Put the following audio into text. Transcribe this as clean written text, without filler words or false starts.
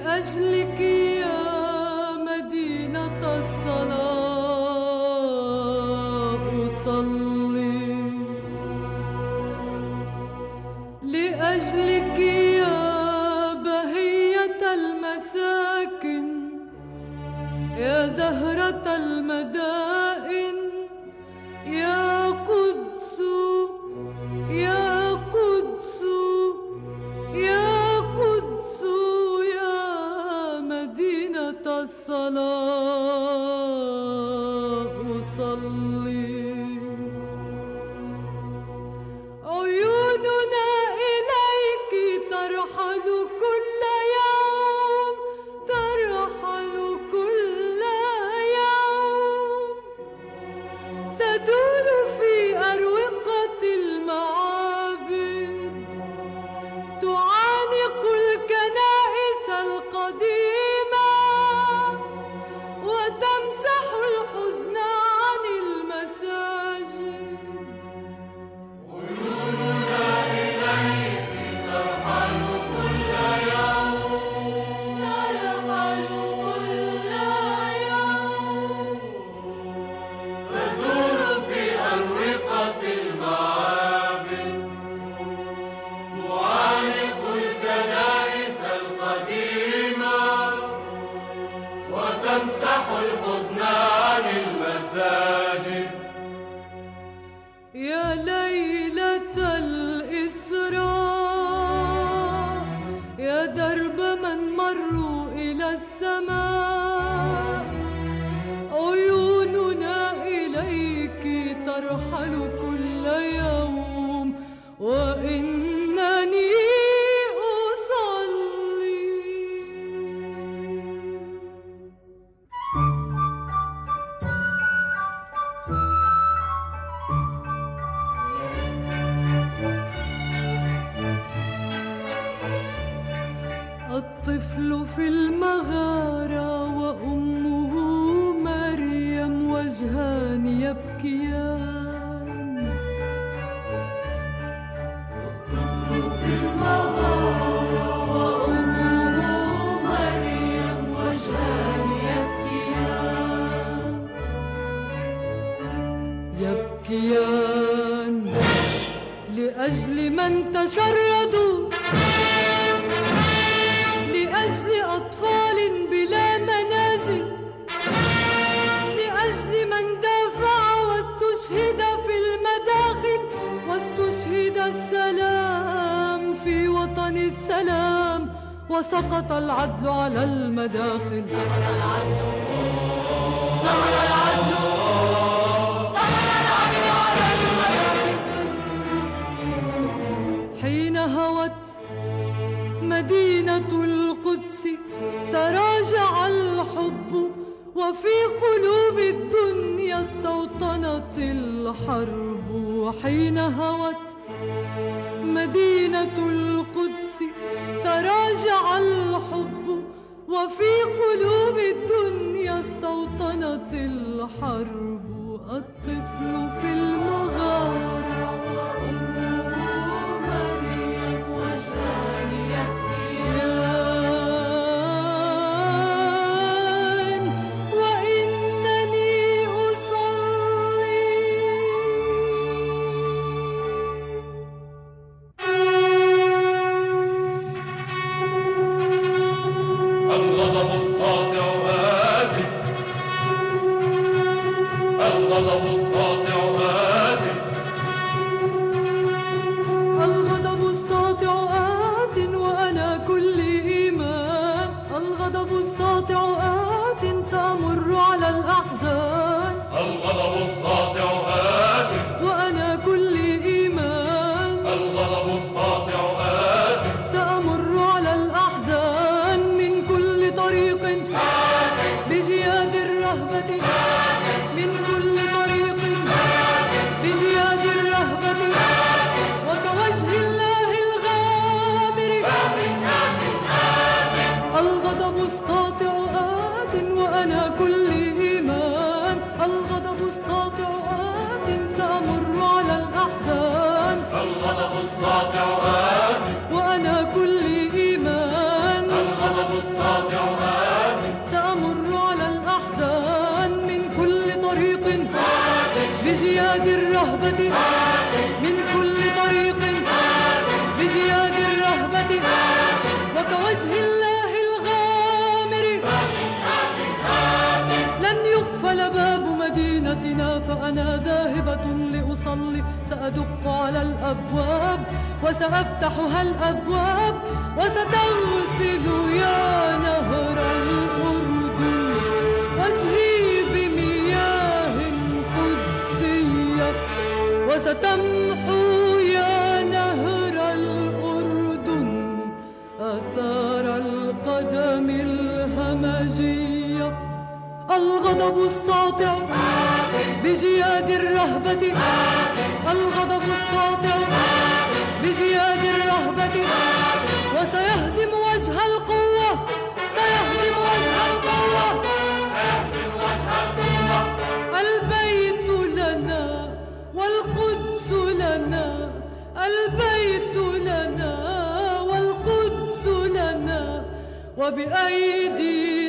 لأجلك يا مدينة الصلاة أصلي، لأجلك يا بهية المساكن، يا زهرة المدائن، يا قدس يا قدس يا قدس يا مدينة الصلاة أصلي. عيوننا إليك ترحل كل يوم، ترحل كل يوم، تدور في أروقة المعابد، تعانق الكنائس القديمة، وتمسح الحزن عن المساجد. عيوننا إليك ترحل كل يوم، ترحل كل يوم، تدور في أروقة المعابد، تعانق الكنائس القديمة، وتمسح الحزن عن المساجد. يا ليلة الإسراء، يا درب من مروا إلى السماء، عيوننا إليك ترحل كل يوم، وإنني أصلي. الطفل في المغارة وأمه مريم وجهان يبكيان. الطفل في المغارة وأمه مريم وجهان يبكيان، يبكيان لأجل من تشردوا، لأجل أطفال بلا منازل، لأجل من دافع واستشهد في المداخل، واستشهد السلام في وطن السلام، وسقط العدل على المداخل. سقط العدل، سقط العدل، سقط العدل على المداخل. حين هوت مدينة القدس تراجع الحب، وفي قلوب الدنيا استوطنت الحرب. حين هوت مدينة القدس تراجع الحب، وفي قلوب الدنيا استوطنت الحرب. الطفل في المغارة وأمه مريم وجهان يبكيان، وإنني أصلي. الغضب الساطع آت، الغضب الساطع آت، الغضب الساطع آت وأنا كل إيمان، الغضب الساطع آت سأمر على الأحزان، الغضب الساطع آت، وأنا كل إيمان، الغضب الساطع آت، سأمر على الأحزان من كل طريق بجياد الرهبة، من كل طريق بجياد الرهبة، وكوجه الله الغامر. الغضب الساطع آت وأنا كل إيمان، الغضب الساطع آت سأمر على الأحزان، الغضب الساطع آت، وأنا كل إيمان، الغضب الساطع بجياد الرهبة من كل طريق، بجياد الرهبة وكوجه الله الغامر لن يقفل باب مدينتنا، فأنا ذاهبة لأصلي، سأدق على الأبواب وسأفتحها الأبواب، وستغسل يا نهر الأردن وجهي بمياه قدسية، وستمحو يا نهر الأردن آثار القدم الهمجية. الغضب الساطع بجياد الرهبة، الغضب الساطع بجياد الرهبة، وسيهزم وجه القوة، سيهزم وجه القوة، سيهزم وجه القوة. البيت لنا والقدس لنا، البيت لنا والقدس لنا، وبأيدي